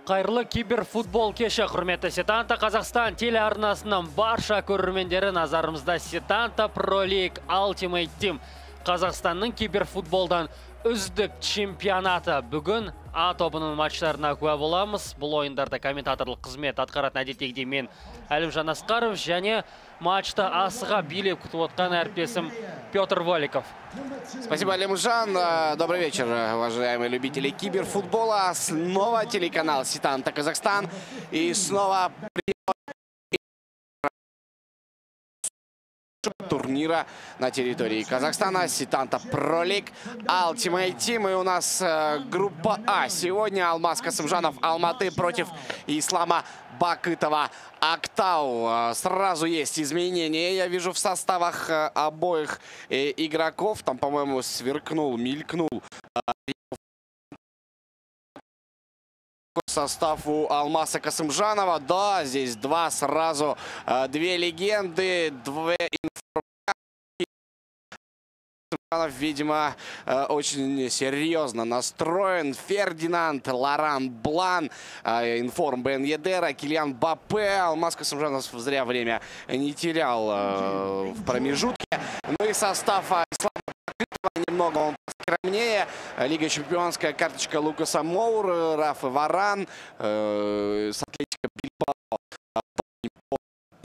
Қайырлы киберфутбол кеші, құрметті Сетанта Қазақстан телеарнасының барша көрермендері назарымызда. Сетанта Pro League Ultimate Team Қазақстанның киберфутболдан үздік чемпионаты. Бүгін А тобының матчтарына куә боламыз. Бұл ойындарда комментаторлық қызмет атқаратын әдеттегідей мен Әлімжан Асқаров және матчты асыға билеп күтіп отқан әріптесім Петр Воликов. Спасибо, Алимжан. Добрый вечер, уважаемые любители киберфутбола. Снова телеканал Сетанта Казахстан. И снова турнира на территории Казахстана. Сетанта Pro League Ultimate Team. И у нас группа А. Сегодня Алмаз Касымжанов Алматы против Ислама Бакытова Актау. Сразу есть изменения. Я вижу в составах обоих игроков. Там, по-моему, сверкнул, мелькнул состав у Алмаза Касымжанова. Да, здесь два сразу. Две легенды, две видимо, очень серьезно настроен. Фердинанд, Лоран Блан, Информ Бен Едера, Килиан Мбаппе. Алмаз Касымжанов зря время не терял в промежутке. Ну и состав Ислама немного он скромнее. Лига чемпионская, карточка Лукаса Моур, Рафа Варан, с Атлетико Бильбао по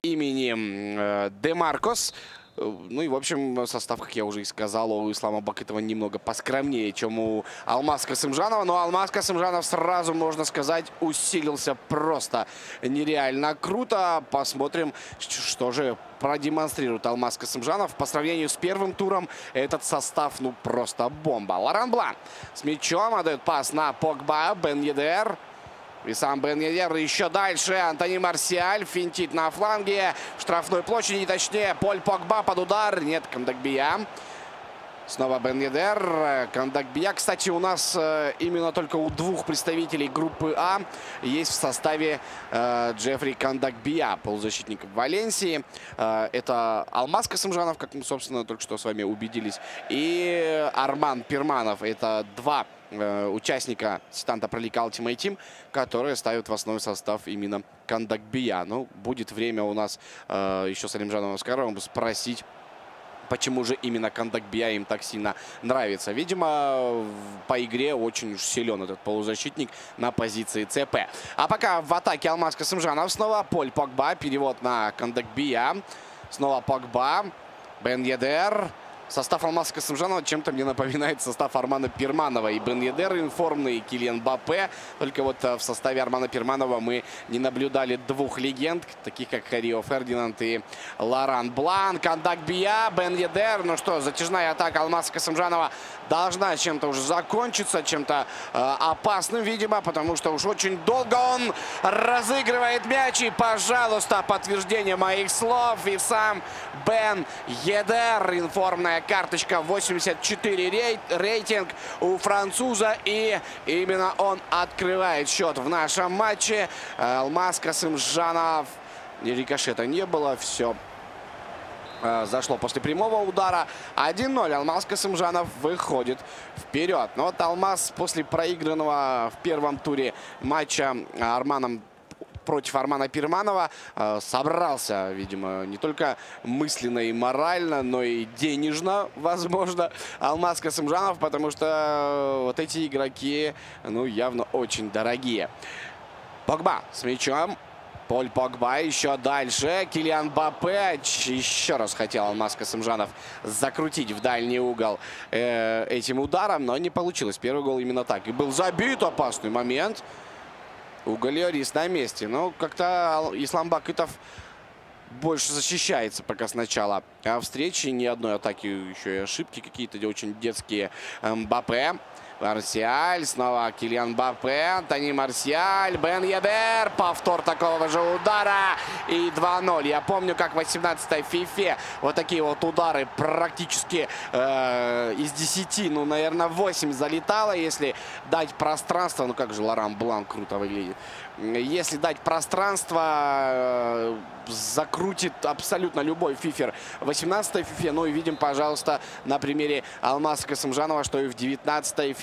имени Демаркос. Ну и, в общем, состав, как я уже и сказал, у Ислама Бакытова немного поскромнее, чем у Алмаза Касымжанова. Но Алмаз Касымжанов сразу, можно сказать, усилился просто нереально круто. Посмотрим, что же продемонстрирует Алмаз Касымжанов. По сравнению с первым туром, этот состав, ну, просто бомба. Лоран Блан с мячом отдает пас на Погба. Бен Едер. И сам Бен Едер еще дальше. Антони Марсиаль финтит на фланге. В штрафной площади, точнее, Поль Погба под удар. Нет, Кандакбия. Снова Бен Едер. Кандакбия, кстати, у нас именно только у двух представителей группы А есть в составе Джеффри Кандакбия, полузащитник Валенсии. Это Алмаз Касымжанов, как мы, собственно, только что с вами убедились. И Арман Пирманов. Это два участника Сетанта Pro League Ultimate Team, которые ставят в основной состав именно Кандакбия. Ну, будет время у нас еще с Алимжаном Аскаровым спросить, почему же именно Кандакбия им так сильно нравится. Видимо, по игре очень уж силен этот полузащитник на позиции ЦП. А пока в атаке Алмаз Касымжанов снова. Поль Погба, перевод на Кандакбия. Снова Погба. Бен Едер. Состав Алмаза Касымжанова чем-то мне напоминает состав Армана Пирманова. И Бен Едер информный, и Килиан Мбаппе. Только вот в составе Армана Пирманова мы не наблюдали двух легенд, таких как Рио Фердинанд и Лоран Блан. Кандакбия, Бен Едер. Ну что, затяжная атака Алмаза Касымжанова должна чем-то уже закончиться, чем-то опасным, видимо, потому что уж очень долго он разыгрывает мяч. И, пожалуйста, подтверждение моих слов. И сам Бен Едер, информная карточка, 84 рейтинг у француза. И именно он открывает счет в нашем матче. Алмаз Касымжанов. Рикошета не было. Все зашло после прямого удара. 1-0. Алмаз Касымжанов выходит вперед. Но вот Алмаз после проигранного в первом туре матча против Армана Пирманова собрался, видимо, не только мысленно и морально, но и денежно, возможно, Алмаз Касымжанов, потому что вот эти игроки, ну, явно очень дорогие. Погба с мячом. Поль Погба еще дальше. Килиан Мбаппе. Еще раз хотел Алмаз Касымжанов закрутить в дальний угол этим ударом, но не получилось. Первый гол именно так. И был забит, опасный момент. Уголь Рис на месте. Но как-то Ислам Бакытов больше защищается пока сначала встречи. Ни одной атаки, еще и ошибки какие-то очень детские. Мбаппе. Марсиаль. Снова Килиан Мбаппе. Антони Марсиаль. Бен Едер. Повтор такого же удара. И 2-0. Я помню, как в 18-й FIFA вот такие вот удары практически из 10, ну, наверное, 8 залетало. Если дать пространство. Ну, как же Лоран Блан круто выглядит. Если дать пространство, закрутит абсолютно любой фифер 18-й FIFA. Ну и видим, пожалуйста, на примере Алмаза Касымжанова, что и в 19-й FIFA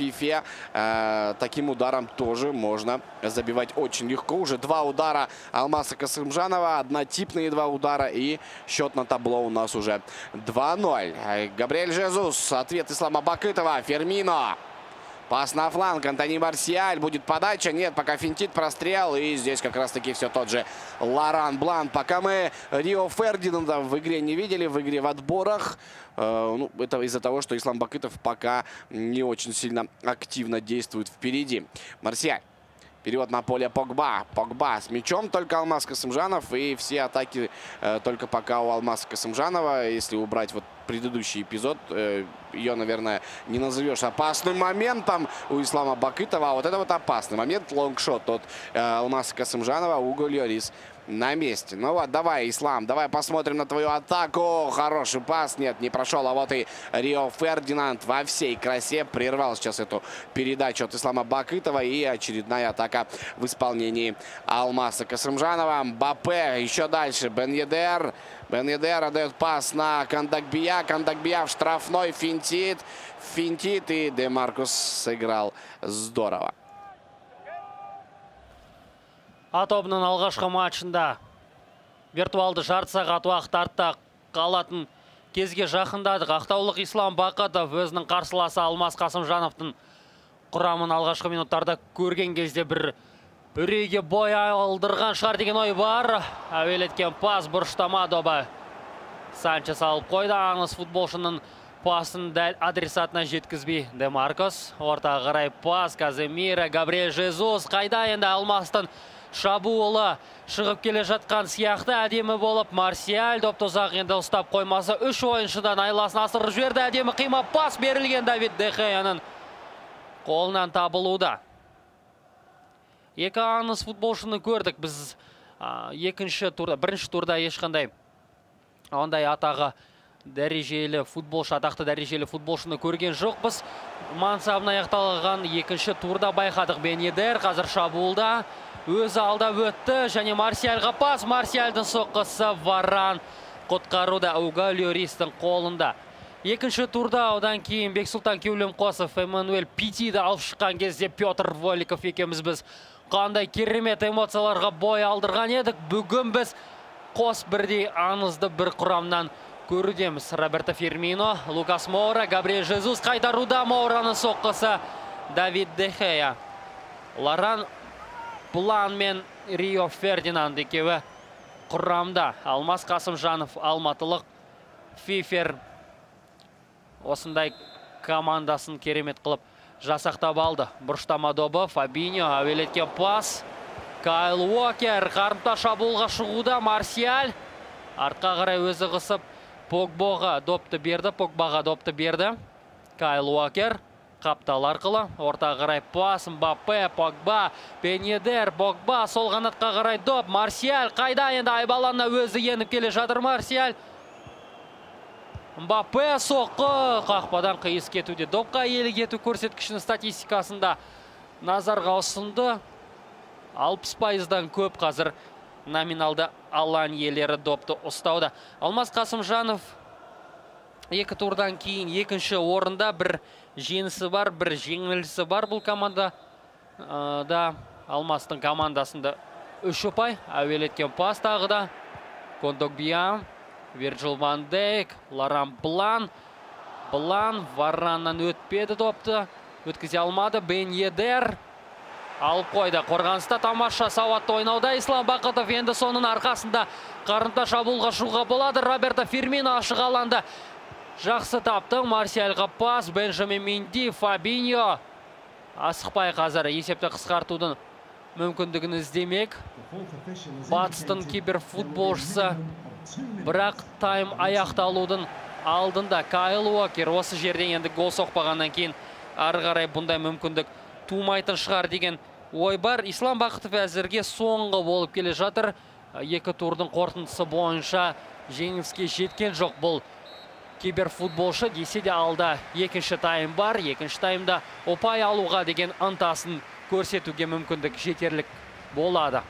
FIFA таким ударом тоже можно забивать очень легко. Уже 2 удара Алмаса Касымжанова, однотипные 2 удара, и счет на табло у нас уже 2-0. Габриэль Жезус, ответ Ислама Бакытова, Фермино. Пас на фланг, Антони Марсиаль, будет подача, нет, пока финтит, прострел, и здесь как раз-таки все тот же Лоран Блан. Пока мы Рио Фердинанда в игре не видели, в игре в отборах, ну, это из-за того, что Ислам Бакытов пока не очень сильно активно действует впереди. Марсиаль. Перевод на поле Погба. Погба с мячом, только Алмаз Касымжанов. И все атаки только пока у Алмаза Касымжанова. Если убрать вот предыдущий эпизод, ее, наверное, не назовешь опасным моментом у Ислама Бакытова. А вот это вот опасный момент. Лонгшот от Алмаза Касымжанова. Уго Льорис на месте. Ну вот, давай, Ислам, давай посмотрим на твою атаку. Хороший пас. Нет, не прошел. А вот и Рио Фердинанд во всей красе прервал сейчас эту передачу от Ислама Бакытова. И очередная атака в исполнении Алмаза Касымжанова. Мбаппе еще дальше. Бен Йедер. Бен Йедер отдает пас на Кандакбия. Кандакбия в штрафной, финтит. Финтит, и Демаркус сыграл здорово. Атобның алғашқы матчында виртуалды жарты сағат уақыт артта қалатын кезге жақындадық. Ақтаулық Ислам Бакытов өзінің қарсыласы Алмаз Касымжановтың құрамын алғашқы минуттарда көрген кезде бір үрейге бой алдырған шығар деген ой бар. Әуелеткен пас бұрыштама добы. Санчес алып қойды. Аңыз футболшының пасын дәл адресатына жеткізбей. Демаркос ортаға қарай пас. Каземира, Габриэль Жезус. Қайда енді Алмастың шабуылы шығып келе жатқан сияқты әдемі болып. Марсиаль допты ұзақ енді ұстап қоймасы. 3 ойыншыдан айласын асырып жіберді. Әдемі қима пас берілген Давид де Геяның қолынан табылуда. Екі аңыз футболшыны көрдік. Біз бірінші турда ешқандай ондай атағы дәрежелі футболшы, атақты дәрежелі футболшыны көрген жоқпыз. Мансабына аяқталған екінші турда байқадық. Бен Йедер қазір шабуылда. Өзі алда өтті. Және Марсиальға пас. Марсиальдың соққысы Варан құтқаруда Уго Льорistің қолында. Екінші турда одан кейін Бексұлтан Кеулемқосов, Эммануэль Питиді алып шыққан кезде Петр Воликов екеміз біз қандай керемет эмоцияларға бой алдырған едік. Бүгін біз қос бірдей аңызды бір құрамнан көрудеміз. Роберто Фермино, Лукас Моура, Габриэль Жезус қайтаруда. Моураның соққысы Давид де Гея. Лоран Блан мен Рио Фердинанд екеуі құрамда. Алмаз Касымжанов, алматылық Фифер осындай командасын керемет қылып жасақтап алды. Бұрыштама добы, Фабиньо, әуелеткен пас. Кайл Уокер қарымта шабуылға шығуда. Марсиаль артқа қарай өзі қысып Погбаға допты берді. Кайл Уокер қаптал арқылы ортаға қарай пас. Мбаппе, Погба, Бен Йедер, Погба сол қанатқа қарай доп. Марсиаль қайда енді айбаланына өзі еніп келе жатыр. Марсиаль, Мбаппе соққы, қақпадан қиыс кетуде. Допқа иелік ету көрсеткішінің статистикасында назарға ұсынды. 60%-дан көп қазір номиналды алаң иелері допты ұстауда. Алмаз Касымжанов екі турдан кейін екінші орында, бір жеңісі бар, бір жеңілісі бар бұл команда. Алмастың командасында 3 ұпай. Әуелеткен пас тағы да. Кондогбия, Вирджил Ван Дейк, Лоран Блан. Блан Вараннан өтпеді допты. Өткізе алмады. Бен Йедер алып қойды. Қорғаныста тамаша сауатты ойнауда Ислам Бакытов. Енді соның арқасында қарымта шабуылға шығуға болады. Роберто Фермино ашық алаңда жақсы тапты. Марсиальға пас. Бенджамин Менди, Фабиньо асықпай қазір есепті қысқартудың мүмкіндігін іздемек. Батыстың киберфутболшысы. Бірақ тайм аяқталудың алдында Кайл Уокер осы жерден енді гол соқпағаннан кейін ары қарай бұндай мүмкіндік тумайтын шығар деген ой бар. Ислам Бакытов әзірге соңғы болып келе жатыр. Екі турдың қорытындысы бойынша жеңіске жеткен жоқ бұл киберфутболшы. Десе де алда екінші тайм бар. Екінші таймда ұпай алуға деген ынтасын көрсетуге мүмкіндік жетерлік болады.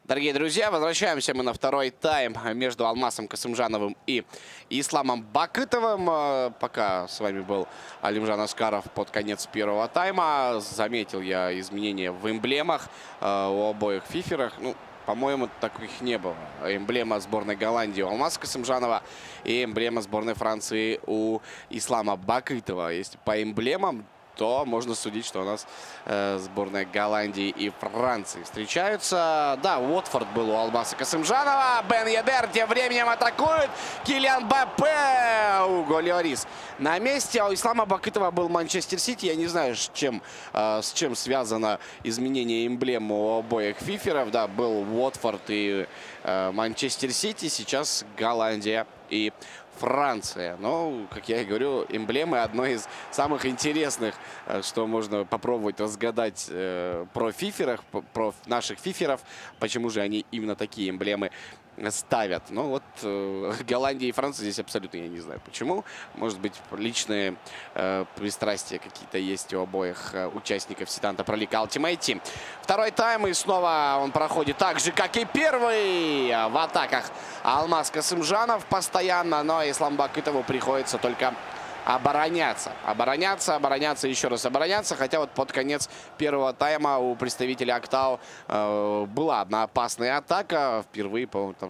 Дорогие друзья, возвращаемся мы на второй тайм между Алмасом Касымжановым и Исламом Бакытовым. Пока с вами был Алимжан Аскаров под конец первого тайма. Заметил я изменения в эмблемах у обоих фиферах. Ну, по-моему, таких не было. Эмблема сборной Голландии у Алмаса Касымжанова и эмблема сборной Франции у Ислама Бакытова. Если по эмблемам, то можно судить, что у нас сборная Голландии и Франции встречаются. Да, Уотфорд был у Алмаса Касымжанова. Бен Йедер тем временем атакует. Килиан Мбаппе. Уго Льорис на месте. А у Ислама Бакытова был Манчестер Сити. Я не знаю, с чем связано изменение эмблемы у обоих фиферов. Да, был Уотфорд и Манчестер Сити. Сейчас Голландия и Франция. Но, как я и говорю, эмблемы одной из самых интересных, что можно попробовать разгадать про фиферах, про наших фиферов. Почему же они именно такие эмблемы ставят? Ну вот Голландия и Франция здесь абсолютно я не знаю почему. Может быть, личные пристрастия какие-то есть у обоих участников Сетанта Pro League Ultimate Team. Второй тайм, и снова он проходит так же, как и первый. В атаках Алмаз Касымжанов постоянно, но Ислам Бакытову приходится только обороняться. Обороняться, еще раз обороняться. Хотя вот под конец первого тайма у представителя Актау была одна опасная атака. Впервые, по-моему, там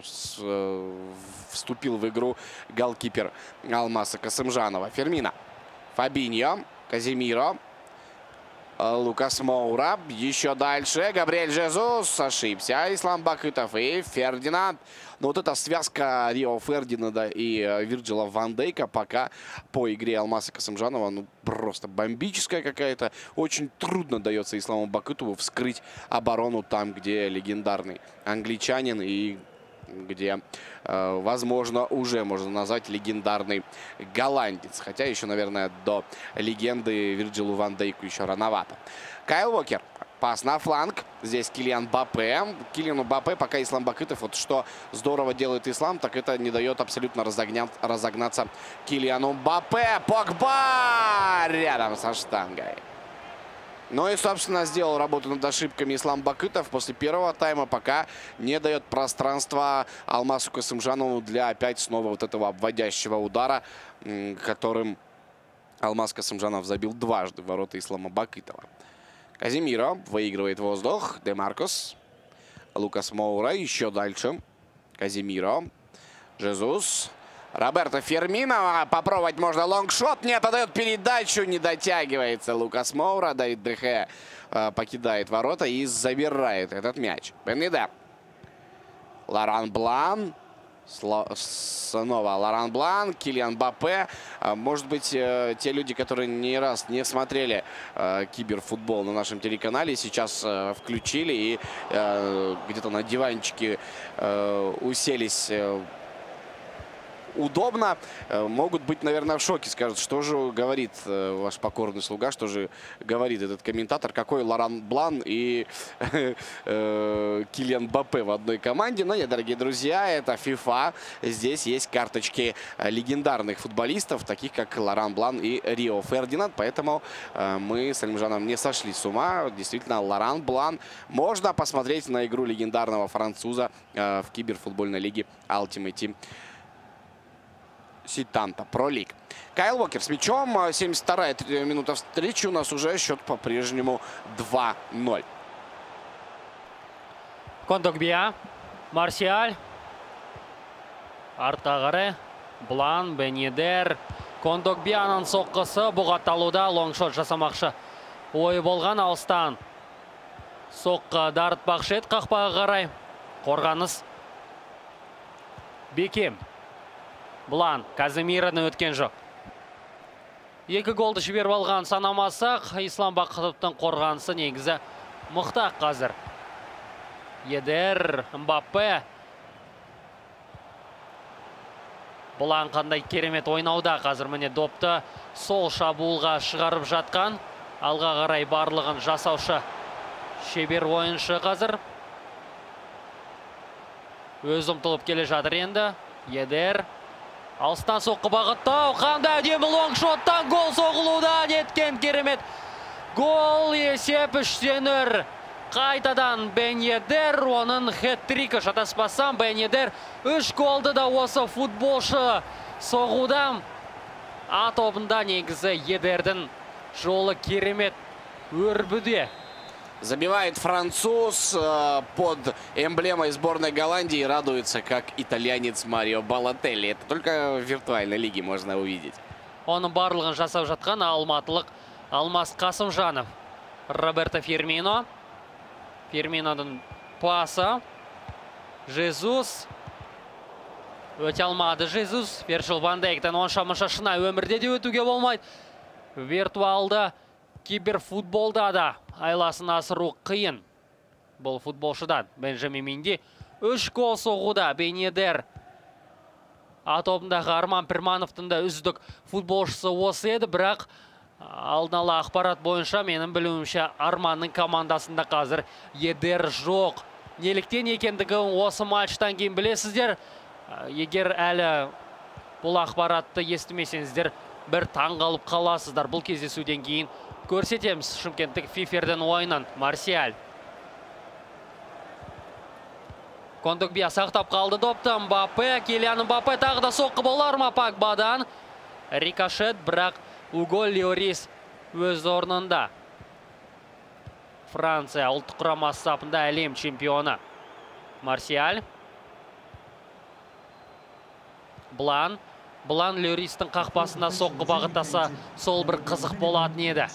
вступил в игру голкипер Алмаса Касымжанова. Фермина, Фабиньо, Казимиро, Лукас Моура. Еще дальше Габриэль Жезус ошибся. Ислам Бакытов и Фердинанд. Но вот эта связка Рио Фердинанда и Вирджила Ван Дейка пока по игре Алмаса Касымжанова, ну, просто бомбическая какая-то. Очень трудно дается Исламу Бакытову вскрыть оборону там, где легендарный англичанин и где, возможно, уже можно назвать легендарный голландец. Хотя еще, наверное, до легенды Вирджилу Ван Дейку еще рановато. Кайл Уокер. Пас на фланг. Здесь Килиан Мбаппе. Килиану Мбаппе, пока Ислам Бакытов. Вот что здорово делает Ислам, так это не дает абсолютно разогнаться Килиану Мбаппе. Погба рядом со штангой. Ну и, собственно, сделал работу над ошибками Ислам Бакытов после первого тайма, пока не дает пространства Алмасу Касымжанову для опять снова вот этого обводящего удара, которым Алмаз Касымжанов забил дважды в ворота Ислама Бакытова. Казимиро выигрывает воздух. Демаркос. Лукас Моура. Еще дальше. Казимиро. Жезус. Роберто Фермино. Попробовать можно лонгшот. Нет, отдает передачу. Не дотягивается Лукас Моура. Давид Де Геа покидает ворота и забирает этот мяч. Бен Йедер. Лоран Блан. Снова Лоран Блан, Килиан Мбаппе. Может быть, те люди, которые не раз не смотрели киберфутбол на нашем телеканале, сейчас включили и где-то на диванчике уселись удобно, могут быть, наверное, в шоке. Скажут, что же говорит ваш покорный слуга, что же говорит этот комментатор, какой Лоран Блан и Килиан Мбаппе в одной команде. Но нет, дорогие друзья, это FIFA. Здесь есть карточки легендарных футболистов, таких как Лоран Блан и Рио Фердинанд. Поэтому мы с Алимжаном не сошли с ума. Действительно, Лоран Блан. Можно посмотреть на игру легендарного француза в киберфутбольной лиге Ultimate Team Сетанта Pro League. Кайл Уокер с мячом. 72-я минута встречи. У нас уже счет по-прежнему 2-0. Кондогбия. Марсиаль. Артағары. Блан. Бен Йедер. Кондогбияның соққысы бұғатталуда. Лонгшот жасамақшы ойы болған алыстан. Соққы дарытпақшы еді қақпаға қарай. Қорғаныс. Бекем. Блан, Казимираны өткен жоқ. Екі голды жіберіп алған санамасақ, Ислам Бакытовтың қорғанысы негізі мықтақ қазір. Йедер, Мбаппе. Блан қандай керемет ойнауда қазір. Міне допты сол шабуылға шығарып жатқан. Алға қарай барлығын жасаушы шебер ойыншы қазір. Өз ұмтылып келе жатыр енді. Йедер. Алыстан соққы бағыттау. Қандай әдемі лонгшоттан гол соғылуда. Неткен керемет. Гол, есеп 3-0. Қайтадан Бен Йедер, оның хэт-трики, шатаспасам, Бен Йедер 3 голды да осы футболшы соғуда. А тобында негізі Йедердің жолы керемет өрбуде. Забивает француз под эмблемой сборной Голландии и радуется, как итальянец Марио Балотелли. Это только в виртуальной лиге можно увидеть. Оның барлығын жасап жатқан алматылық Алмас Қасымжанов. Роберто Фермино. Ферминоның пасы. Жезус. Өте алмады Жезус. Вирджил ван Дейктен онша-мұнша шына өмірде де өтуге болмайды. Виртуалды киберфутболда да айласын асыру қиын. Бұл футболшыдан Бенджамин Менди 3 гол соғуда. Бен Йедер А тобындағы Арман Пірмановтың да үздік футболшысы осы еді, бірақ алдын ала ақпарат бойынша менің білуімше Арманның командасында қазір Йедер жоқ. Неліктен екендігін осы матчтан кейін білесіздер. Егер әлі бұл ақпаратты естімесеңіздер, бір таңғалып қаласыздар. Бұл кездесуден кейін көрсетеміз Шымкенттік Фифердің ойынын. Марсиаль. Кондукбия сақтап қалды допты. Мбаппе, Килиан Мбаппе тағы да соққы болар ма Погбадан? Рикошет, бірақ Уго Льорис өз орнында. Франция ұлттық құрамасы сапында әлем чемпионы. Марсиаль. Блан. Блан Льористің қақпасына соққы бағыттаса, сол бір қызық болатын еді.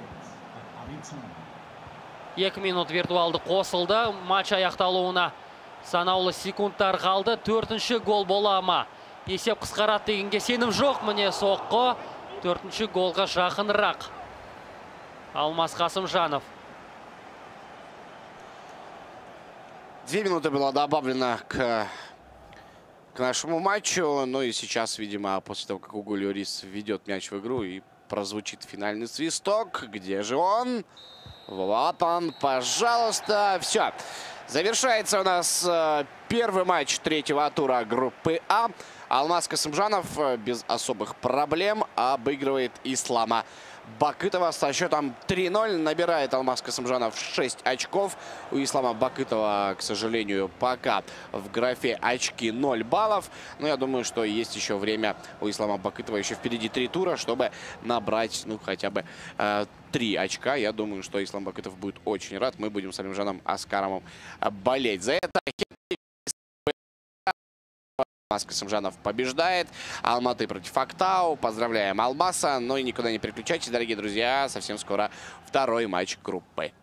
2 минут виртуалды қосылды. Матч аяқталуына санаулы секундтар қалды. 4-ші гол бола ма? Есеп қысқарат дегенге сенім жоқ. Міне соққы. 4-ші голға жақынырақ. Алмас Қасымжанов. 2 минуты было добавлено к нашему матчу. Ну и сейчас, видимо, после того, как Уго Льорис ведет мяч в игру и прозвучит финальный свисток. Где же он? Вот он, пожалуйста. Все. Завершается у нас первый матч 3-го тура группы А. Алмаз Касымжанов без особых проблем обыгрывает Ислама Бакытова со счетом 3-0. Набирает Алмаз Касымжанов 6 очков. У Ислама Бакытова, к сожалению, пока в графе очки 0 баллов. Но я думаю, что есть еще время у Ислама Бакытова. Еще впереди 3 тура, чтобы набрать, ну, хотя бы 3 очка. Я думаю, что Ислам Бакытов будет очень рад. Мы будем с Алимжаном Аскаровым болеть за это. Алмаз Касымжанов побеждает. Алматы против Актау. Поздравляем Алмаса. Но и никуда не переключайтесь, дорогие друзья. Совсем скоро второй матч группы.